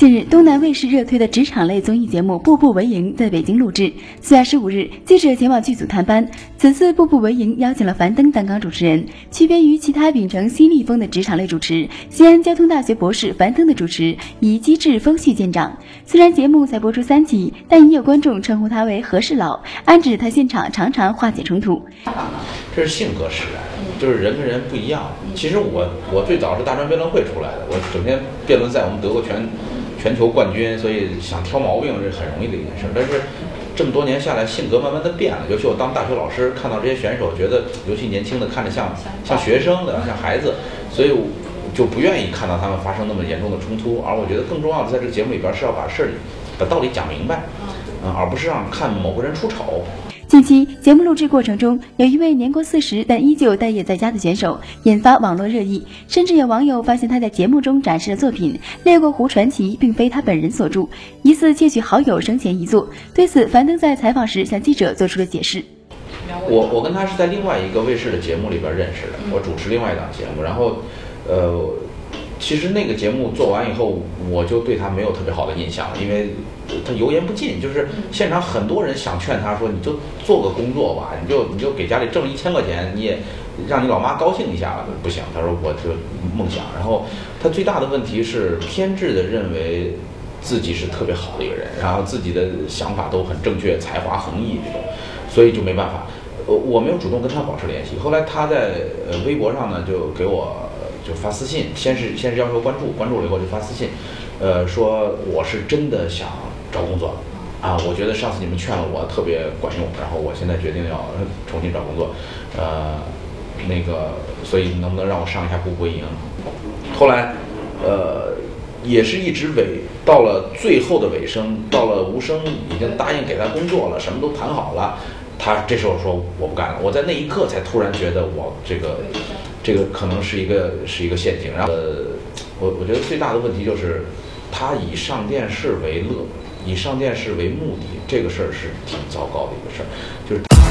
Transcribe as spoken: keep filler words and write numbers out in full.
近日，东南卫视热推的职场类综艺节目《步步为营》在北京录制。四月二十五日，记者前往剧组探班。此次《步步为营》邀请了樊登担纲主持人，区别于其他秉承犀利风的职场类主持，西安交通大学博士樊登的主持以机智风趣见长。虽然节目才播出三集，但已有观众称呼他为和事佬，暗指他现场常常化解冲突。 这是性格使然，就是人跟人不一样。其实我我最早是大专辩论会出来的，我整天辩论赛，我们得过全全球冠军，所以想挑毛病是很容易的一件事。但是这么多年下来，性格慢慢的变了。尤其我当大学老师，看到这些选手，觉得尤其年轻的看着像像学生的，像孩子，所以就不愿意看到他们发生那么严重的冲突。而我觉得更重要的，在这个节目里边是要把事理把道理讲明白，嗯，而不是让看某个人出丑。 近期节目录制过程中，有一位年过四十但依旧待业在家的选手，引发网络热议，甚至有网友发现他在节目中展示的作品《列过湖传奇》并非他本人所著，疑似窃取好友生前遗作。对此，樊登在采访时向记者做出了解释。 我我跟他是在另外一个卫视的节目里边认识的，我主持另外一档节目，然后呃其实那个节目做完以后，我就对他没有特别好的印象，因为他油盐不进，就是现场很多人想劝他说，你就做个工作吧，你就你就给家里挣一千块钱，你也让你老妈高兴一下，不行。他说我这梦想。然后他最大的问题是偏执的认为自己是特别好的一个人，然后自己的想法都很正确，才华横溢这种，所以就没办法。呃，我没有主动跟他保持联系。后来他在呃微博上呢，就给我就发私信，先是先是要求关注，关注了以后就发私信，呃，说我是真的想找工作啊，我觉得上次你们劝了我特别管用，然后我现在决定要重新找工作，呃，那个，所以能不能让我上一下步步为营？后来，呃，也是一直尾到了最后的尾声，到了吴声已经答应给他工作了，什么都谈好了。他这时候说我不干了，我在那一刻才突然觉得我这个这个可能是一个是一个陷阱。然后呃，我我觉得最大的问题就是他以上电视为乐，以上电视为目的，这个事儿是挺糟糕的一个事儿，就是。